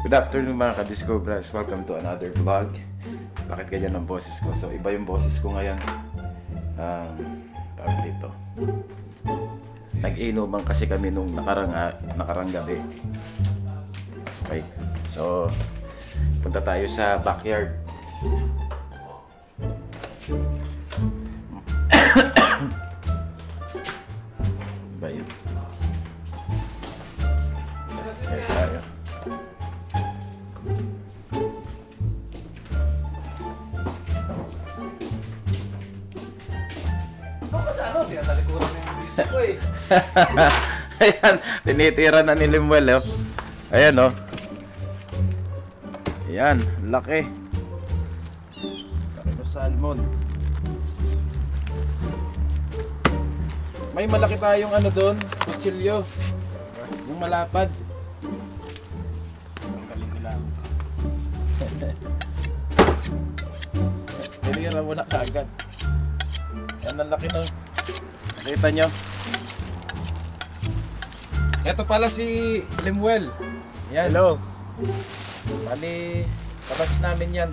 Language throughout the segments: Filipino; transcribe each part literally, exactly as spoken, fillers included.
Good afternoon mga ka-Discobras. Welcome to another vlog. Bakit ganyan ang boses ko? So iba yung boses ko ngayon. Um, tawag dito. Nag-inuman kasi kami nung nakarang, uh, nakarang gabi. Okay. So punta tayo sa backyard. Ba yun? Here tayo. Ayan, tinitira na ni Limuel, oh. Ayan, oh. Ayan, laki. Laki na salmon. May malaki tayong ano doon, kutsilyo. Yung malapad. Tinira mo na kaagad. Yan ang laki, no. Nakita nyo? Ito pala si Limuel. Yan. Hello. Bali, kabatch namin yan.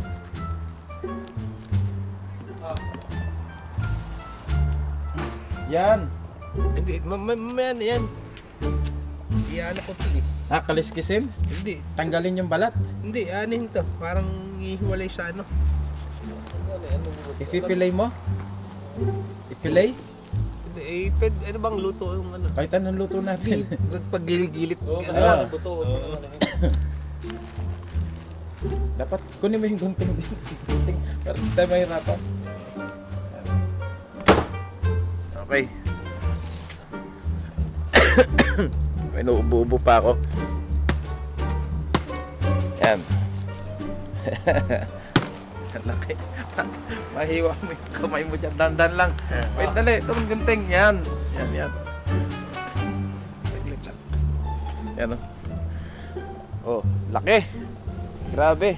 Yan. Hindi, mamaya na yan. Iyan ako ito eh. Ah, kaliskisin? Hindi, Tanggalin yung balat? hindi, anin to. Parang ihiwalay sa ano. I-fillet mo? I-fillet? Hindi, eh, pwede, ano bang luto yung ano? Kahit anong luto natin. Pagpagilit-gilit. Oo, ano kasi Ah. ang buto. Dapat kunin mo yung gunting din. Gunting. Para hindi tayo mahirapan. Okay. May nauubo-ubo pa ako. Yan. Laki. Mahiwa mo yung kamay mo dyan. Dandan lang. Wait, dali. Itong gunting. Yan. Yan, yan. Saglit lang. Yan, o. Oh. Oh, laki. Grabe.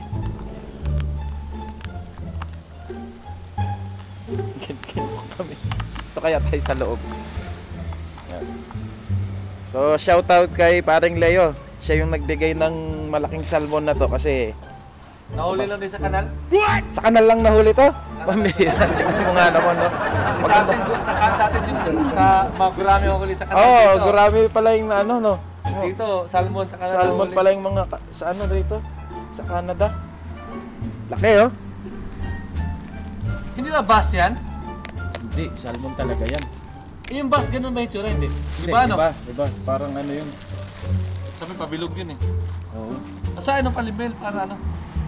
Gin-gin mo kami. Ito kaya tayo sa loob. Yan. So, shoutout kay paring Leo. Siya yung nagbigay ng malaking salmon na to kasi Nahuli lang din sa kanal? sa kanal lang nahuli to. Pamira. Mo nga naman, no? Sa atin, sa, sa atin yung sa mga gurami ang huli sa kanal Oo, oh, dito. gurami pala yung ano, no? Dito, salmon sa kanal. Salmon huli. pala yung mga ka- sa ano dito? Sa Canada. Laki, oh. Hindi ba bass yan? Hindi, salmon talaga yan. Yung bass, ganun ba yung tsura? Hindi. Di Hindi, ba ano? Iba, iba. Parang ano yun. Sabi pabilog yun eh. Oo. Asa anong palimel para ano?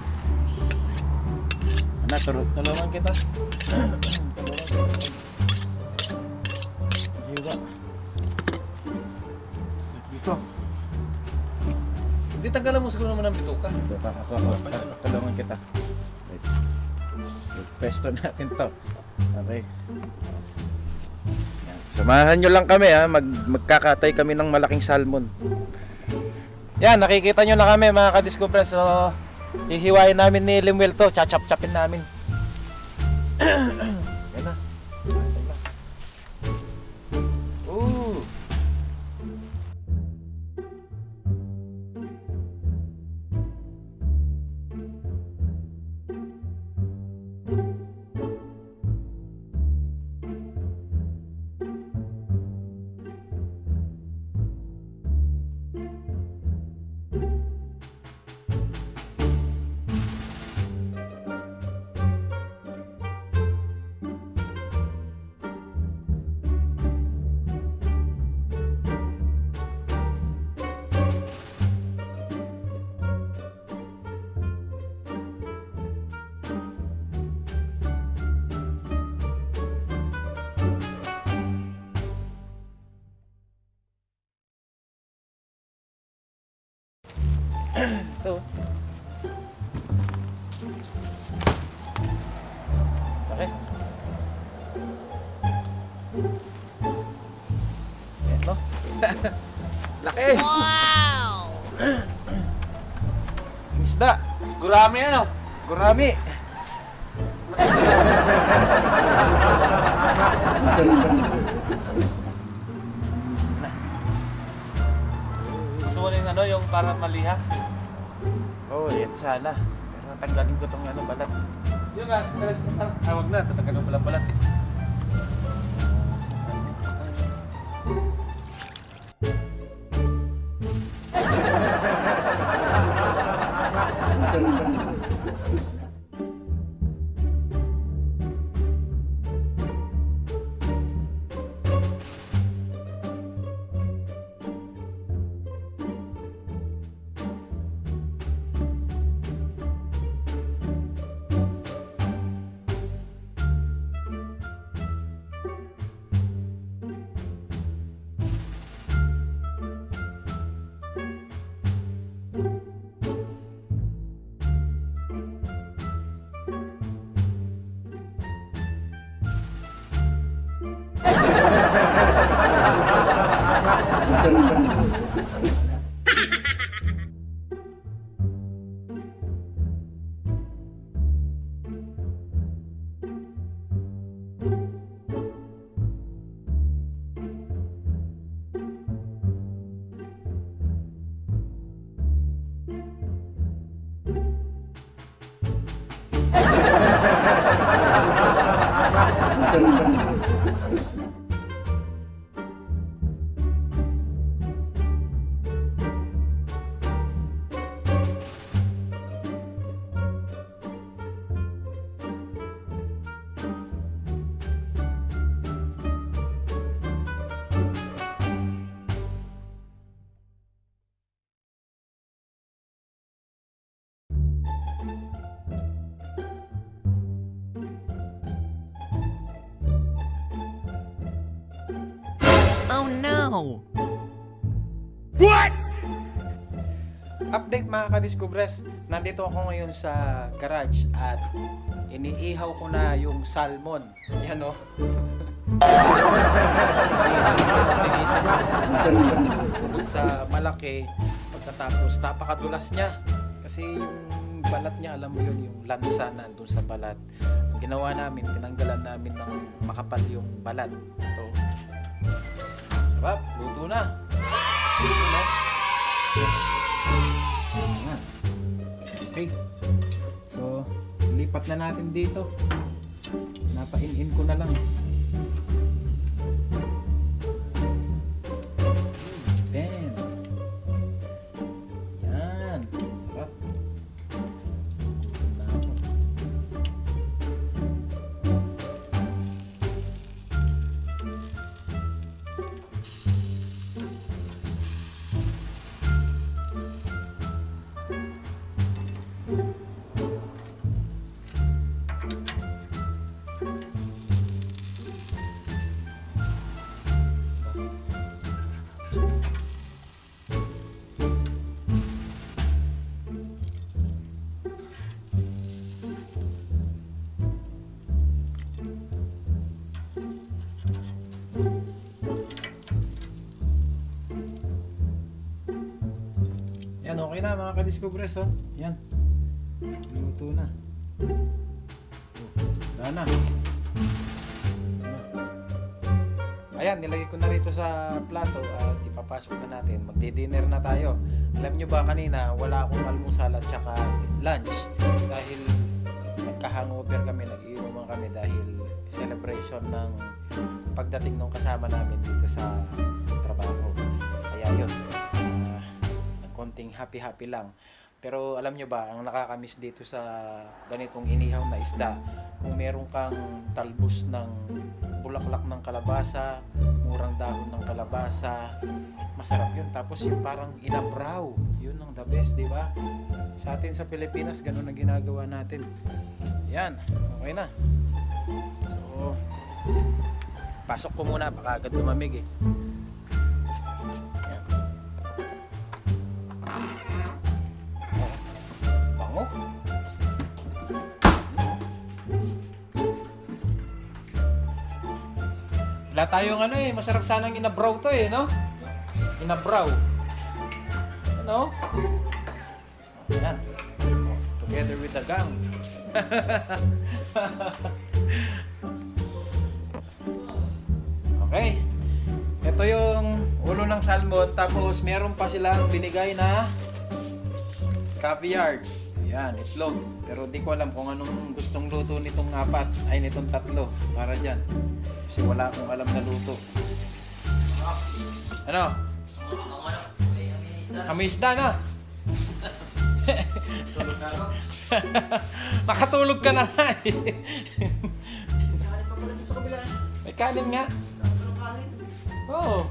Ano, turu- tulungan kita. Tulungan kita. Hiwa. Dito. Hindi tanggalan mo siguro naman ng bituka. Ito, ako, ako, ako. Tulungan kita. Wait. Pesto natin to. Okay. Yan. Samahan nyo lang kami, ha. Mag magkakatay kami ng malaking salmon. Yan, nakikita nyo na kami mga ka-Discobras. So, hihiwain namin ni Limuel to. Chachap-chapin namin. Yan na. Ooh. Ito. Laki. Ayan, no? Laki! Wow! Isda. Gurami ano? Gurami. Gusto mo rin ano, yung para maliha? Oo, oh, yan sana. Pero tanggalin ko tong ano, balat. Yun nga, talas mo lang. Ah, wag na, tatanggalin mo lang balat eh. Oh no! Update mga ka-Discobres, nandito ako ngayon sa garage at iniihaw ko na yung salmon. Yan o. Linisan ko bukod sa malaki, pagkatapos napakadulas niya. Kasi yung balat niya, alam mo yun, yung lansa nandun sa balat. Ang ginawa namin, tinanggalan namin ng makapal yung balat. Ito. Sarap, luto na. Luto na. Ayan. Okay. So, lipat na natin dito. Napain-in ko na lang. Bam. Yan. Sarap. Luto na ako. Yan, okay na mga ka-Discobres, oh. Yan. Luto na. Oh, wala na. Ayan, nilagay ko na rito sa plato at ipapasok na natin. Magdi-dinner na tayo. Alam nyo ba kanina, wala akong almusal at saka lunch. Dahil nagka-hangover kami, nag-iinuman kami dahil celebration ng pagdating ng kasama namin dito sa trabaho. Kaya yun. Konting happy-happy lang. Pero alam nyo ba, ang nakakamiss dito sa ganitong inihaw na isda, kung meron kang talbos ng bulaklak ng kalabasa, murang dahon ng kalabasa, masarap yun. Tapos yung parang inabraw, yun ang the best, di ba? Sa atin sa Pilipinas, ganun ang ginagawa natin. Yan, okay na. So, pasok ko muna, baka agad lumamig eh. Wala tayong ano eh, masarap sanang inabraw to eh, no? Inabraw. Ano? Yan. Together with the gang. Okay. Ito yung ulo ng salmon, tapos meron pa silang binigay na caviar. Ayan, itlog. Pero di ko alam kung anong gustong luto nitong apat, ay nitong tatlo para dyan. Kasi wala akong alam na luto. Ano? Kami isda na. Makatulog ka na nga eh. May kanin nga. Oo.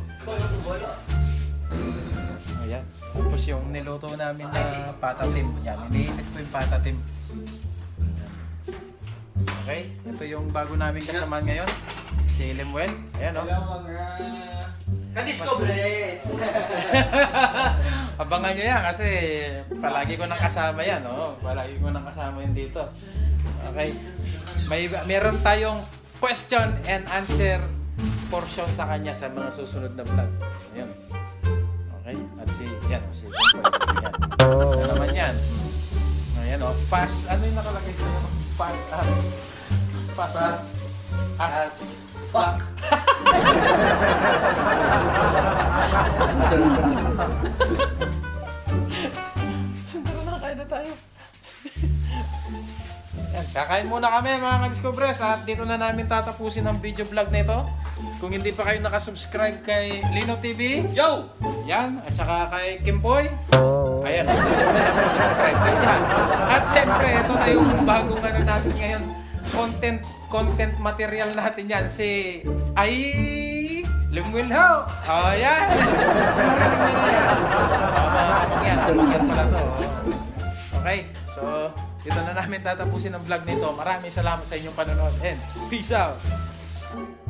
Ayan. Tapos yung niluto namin na patatim. Yan, iniinit ko yung patatim. Ayan. Okay, ito yung bago namin kasamaan ngayon. Si Lemuel. Ayan o. Oh. Kadiscobres! Abangan nyo yan kasi palagi ko nang kasama yan. Oh. Palagi ko nang kasama yan dito. Okay. May, meron tayong question and answer portion sa kanya sa mga susunod na vlog. Ayan. Okay. At si, yan. Si, yan. Ano naman yan? Ayan o. Oh. Fast. Ano yung nakalagay sa'yo? Fast as. Fast as. As. as fuck. Tara na, kain na tayo. Yan, kakain muna kami mga ka-Discobres at dito na namin tatapusin ang video vlog na ito. Kung hindi pa kayo nakasubscribe kay Lino T V, yo! Yan, at saka kay Kimpoy. Ayan, subscribe kayo dyan. At siyempre, ito na yung bagong ano natin ngayon. Content, content material natin yan. Si Ay Lemuel Ho. Oh, yan. Narinig nyo na yan. Oh, mga amang yan. Amang yan pala to. Okay, so dito na namin tatapusin ang vlog nito. Maraming salamat sa inyong panonood and peace out.